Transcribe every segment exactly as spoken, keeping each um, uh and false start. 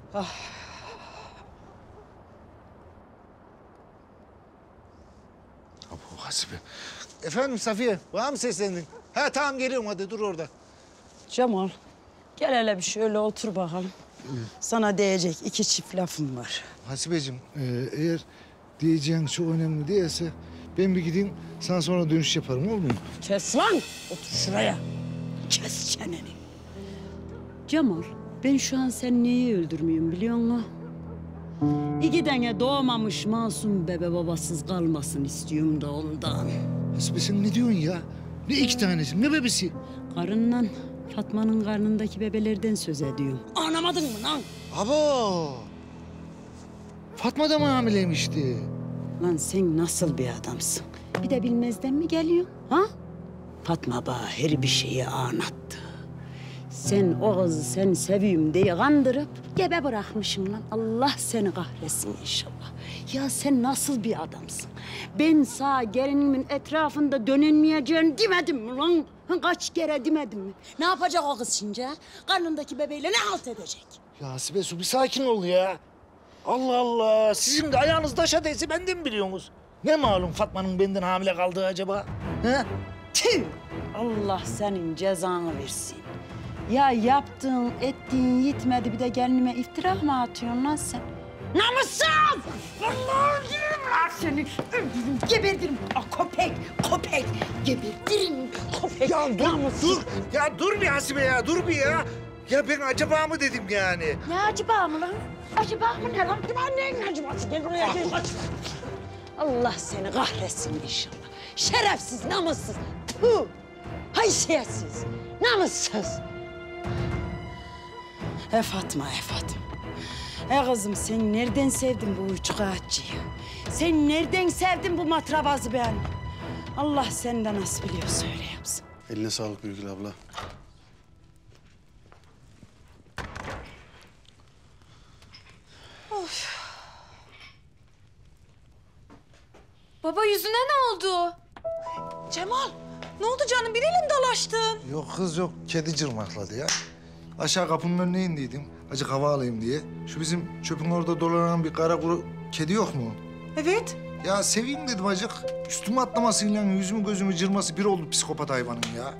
Ah. Abu Hasibe. Efendim Safiye, bana mı seslendin? Ha tamam geliyorum hadi dur orada. Cemal, gel hele bir şöyle otur bakalım. Sana diyecek iki çift lafım var. Hasibeciğim, e, eğer diyeceğin çok önemli değilse ben bir gideyim, sana sonra dönüş yaparım, olur mu? Kes lan! Otur şuraya. Kes çeneni. Cemal, ben şu an sen neyi öldürmüyorum biliyor musun? İki tane doğmamış masum bebe babasız kalmasın istiyorum da ondan. Hasibe sen ne diyorsun ya? Ne iki tanesi, ne bebesi? Karınla Fatma'nın karnındaki bebelerden söz ediyorum. Anlamadın mı lan? Abo! Fatma da mı hamileymişti? Lan sen nasıl bir adamsın? Bir de bilmezden mi geliyorsun? Ha? Fatma bana her bir şeyi anlattı. Sen o kızı sen seviyorum diye kandırıp gebe bırakmışsın lan. Allah seni kahretsin inşallah. Ya sen nasıl bir adamsın? Ben sağ gelinimin etrafında dönülmeyeceğini demedim mi lan? Ha, kaç kere demedim mi? Ne yapacak o kız şimdi ha? Karnındaki bebeğiyle ne halt edecek? Ya Hasibe su bir sakin ol ya. Allah Allah, sizin de ayağınız taşa değse ben de mi biliyorsunuz? Ne malum Fatma'nın benden hamile kaldığı acaba? Ha? Tüh! Allah senin cezanı versin. Ya yaptığın, ettiğin yetmedi bir de gelinime iftira mı atıyorsun lan sen? Namussuz! Vallahi öldürürüm lan seni. Öldürürüm, gebertirim. Ah, köpek, köpek. Gebertirim, köpek. Ya dur, Namussuz. dur. Ya dur bir Hasibe ya, dur bir ya. Ya ben acaba mı dedim yani? Ne acaba mı lan? Acaba mı ne lan? Acaba neyin acabası? Gel buraya gel. Kaç. Allah seni kahretsin inşallah. Şerefsiz, namussuz. Tüh! Haysiyetsiz, namussuz. E Fatma, e Fatma. E kızım sen nereden sevdin bu üçkağıtçıyı? Sen nereden sevdin bu matrabazı ben? Allah senden nasıl biliyorsa öyle yapsın. Eline sağlık Birgül abla. Baba yüzüne ne oldu? Cemal, ne oldu canım? Biriyle mi dalaştın? Yok kız yok, kedi cırmakladı ya. Aşağı kapının önüne indiydim, acık hava alayım diye. Şu bizim çöpün orada dolanan bir kara kuru kedi yok mu? Evet. Ya seveyim dedim acık. Üstüme atlamasıyla yüzümü gözümü cırması bir oldu psikopat hayvanın ya.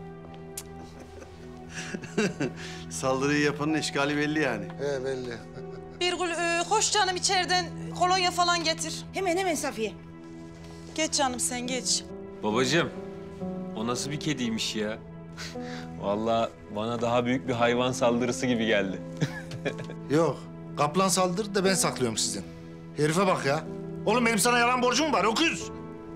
Saldırıyı yapanın eşkali belli yani. He belli. Birgül, e, hoş canım içeriden kolonya falan getir. Hemen hemen Safiye. Geç canım sen geç. Babacığım, o nasıl bir kediymiş ya? Vallahi bana daha büyük bir hayvan saldırısı gibi geldi. Yok, kaplan saldırdı da ben saklıyorum sizin. Herife bak ya. Oğlum benim sana yalan borcum var, öküz.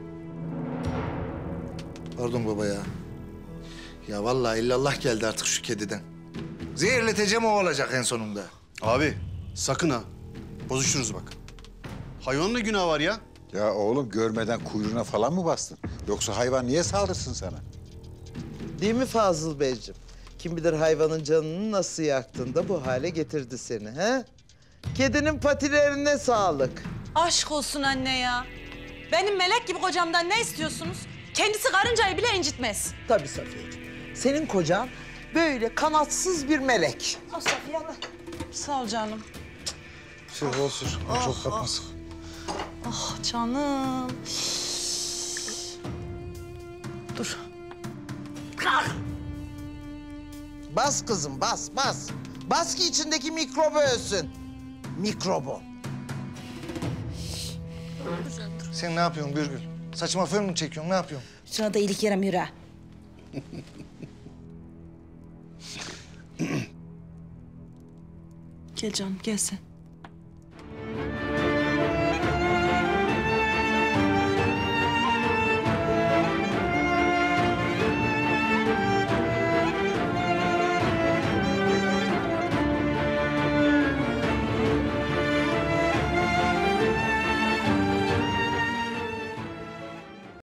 Pardon baba ya. Ya vallahi illallah geldi artık şu kediden. Zehirleteceğim o olacak en sonunda. Abi sakın ha. Bozuşuruz bak. Hayvanın da günahı var ya. Ya oğlum görmeden kuyruğuna falan mı bastın? Yoksa hayvan niye saldırsın sana? Değil mi Fazıl Beyciğim? Kim bilir hayvanın canını nasıl yaktın da bu hale getirdi seni, he? Kedinin patilerine sağlık. Aşk olsun anne ya. Benim melek gibi kocamdan ne istiyorsunuz? Kendisi karıncayı bile incitmez. Tabii Safiyeciğim. Senin kocan böyle kanatsız bir melek. Al Safiye Allah. Sağ ol canım. Sür bol sür, çok kapmasın. Ah canım. Dur. Bas kızım, bas, bas. Bas ki içindeki mikrobu ölsün. Mikrobu. Sen ne yapıyorsun Birgül? Saçma fön mü çekiyorsun, ne yapıyorsun? Sana da iyilik yaramıyor ha. Gel canım gel sen.